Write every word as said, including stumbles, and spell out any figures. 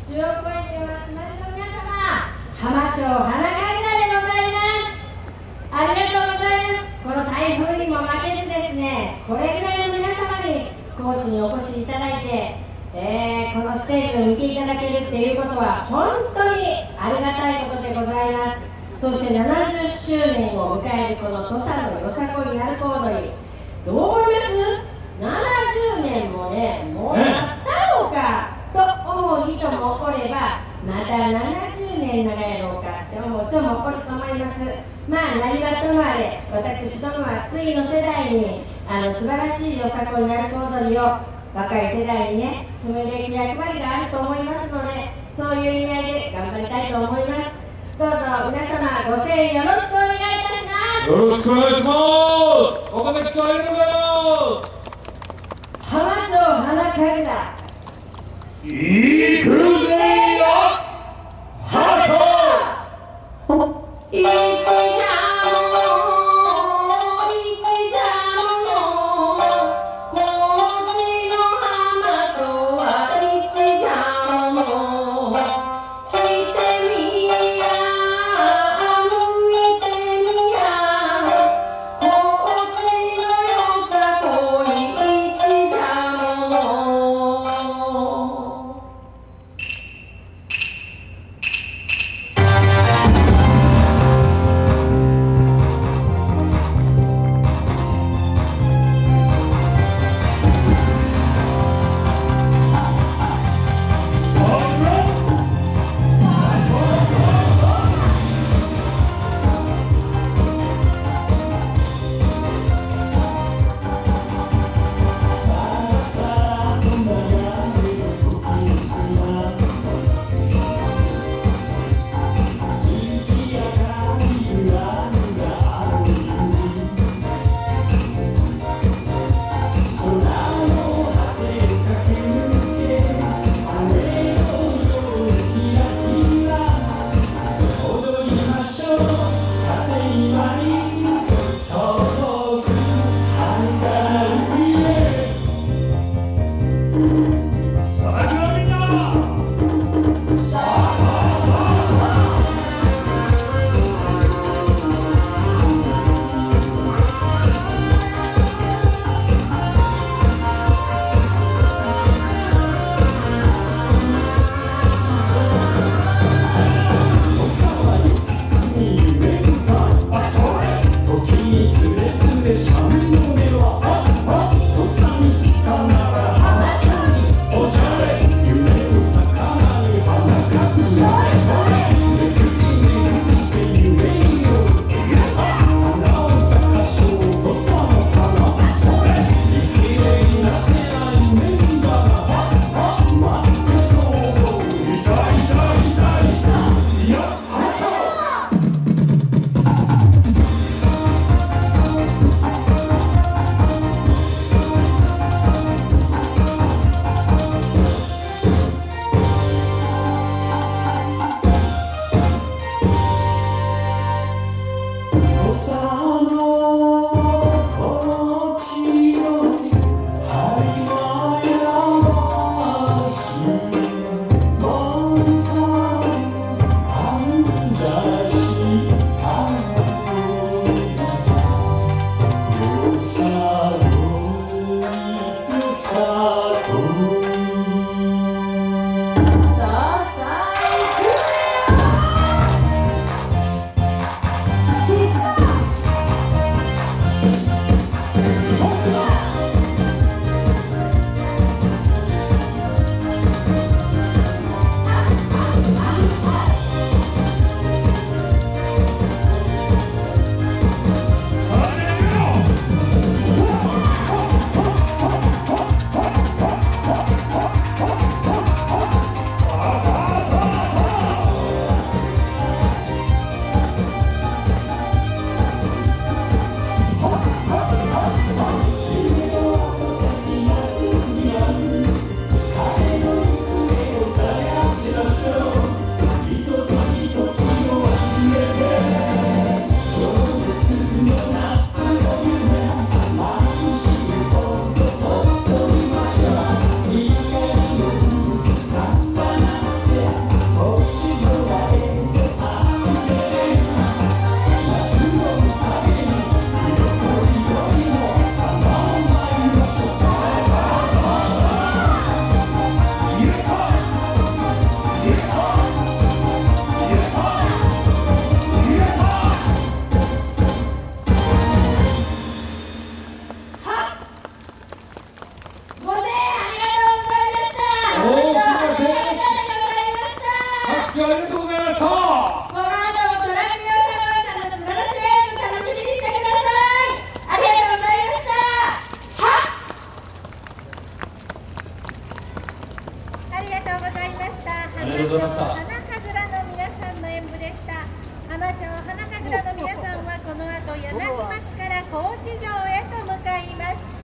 中央公園にお集まりの皆様、浜町花神楽でございます。ありがとうございます。この台風にも負けずですね、これぐらいの皆様に高知にお越しいただいて、えー、このステージを見ていただけるっていうことは本当にありがたいことでございます。そしてななじゅっしゅうねんを迎えるこの土佐のよさこい鳴子踊り、どう思います？ななじゅうねんもね、もうやったのかと思う人もおれば、まだななじゅうねん長やろうかって思う人もおると思います。まあ何はともあれ、私どもは次の世代にあの素晴らしいよさこい鳴子踊りを若い世代にね、進めていく役割があると思いますので、そういう意味合いで頑張りたいと思います。どうぞ皆様ご声援よろしくお願いいたします。 よろしくお願いします。岡崎さんありがとうございます。 浜町花神楽、 いいくるぜよハート一じゃも一じゃも高知の浜町は一じゃも来てみや向いてみや高知のよさこい一じゃも。 ありがとうございました。 花神楽の皆さんの演舞でした。浜町花神楽の皆さんはこの後柳町から高知城へと向かいます。